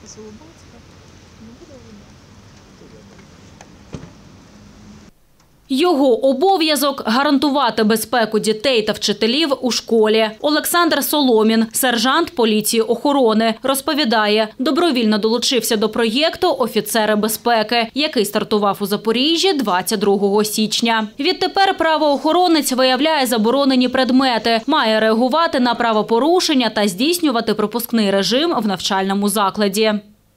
Його обов'язок – гарантувати безпеку дітей та вчителів у школі. Олександр Соломін, сержант поліції охорони, розповідає, добровільно долучився до проєкту «Офіцери безпеки», який стартував у Запоріжжі 22 січня. Відтепер правоохоронець виявляє заборонені предмети, має реагувати на правопорушення та здійснювати пропускний режим в навчальному закладі.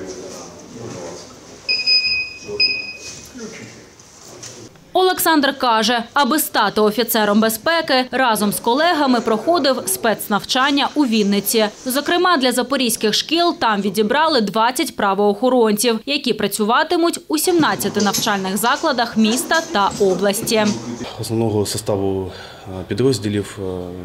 Олександр каже, аби стати офіцером безпеки, разом з колегами проходив спецнавчання у Вінниці. Зокрема, для запорізьких шкіл там відібрали 20 правоохоронців, які працюватимуть у 17 навчальних закладах міста та області. Основного складу підрозділів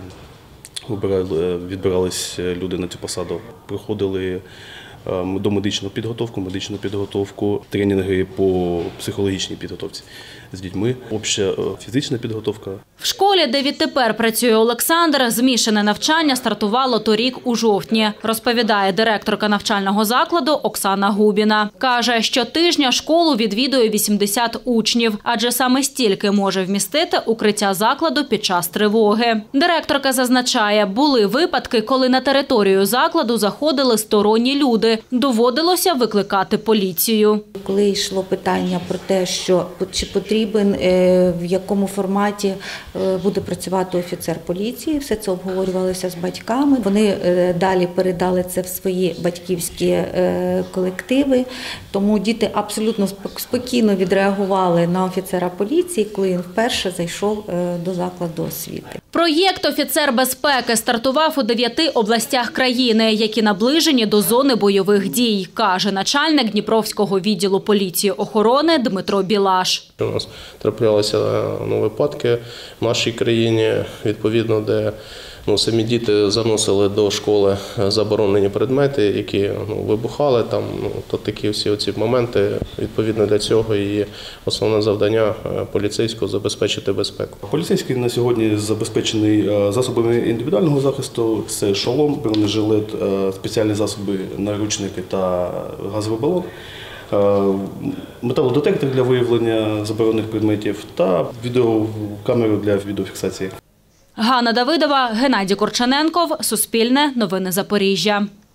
відбирались люди на цю посаду, проходили домедичну підготовку, тренінги по психологічній підготовці з дітьми, обща фізична підготовка. В школі, де відтепер працює Олександр, змішане навчання стартувало торік у жовтні, розповідає директорка навчального закладу Оксана Губіна. Каже, щотижня школу відвідує 80 учнів, адже саме стільки може вмістити укриття закладу під час тривоги. Директорка зазначає, були випадки, коли на територію закладу заходили сторонні люди. Доводилося викликати поліцію. Коли йшло питання про те, що чи потрібен, в якому форматі буде працювати офіцер поліції, все це обговорювалося з батьками. Вони далі передали це в свої батьківські колективи, тому діти абсолютно спокійно відреагували на офіцера поліції, коли він вперше зайшов до закладу освіти. Проєкт «Офіцер безпеки» стартував у 9 областях країни, які наближені до зони бойових дій, каже начальник Дніпровського відділу поліції охорони Дмитро Білаш. У нас траплялися випадки в нашій країні, відповідно, де самі діти заносили до школи заборонені предмети, які вибухали. То такі всі оці моменти, відповідно для цього і основне завдання поліцейського – забезпечити безпеку. Поліцейський на сьогодні забезпечений засобами індивідуального захисту. Це шолом, бронежилет, спеціальні засоби, наручники та газовий балон. Металодетектор для виявлення заборонених предметів та відеокамеру для відеофіксації. Ганна Давидова, Геннадій Корчененков, Суспільне, Новини Запоріжжя.